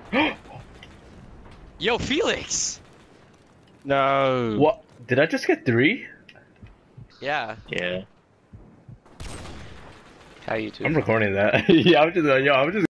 Yo, Felix! No. What? Did I just get 3? Yeah. Yeah. How you two? I'm recording that. Yeah, I'm just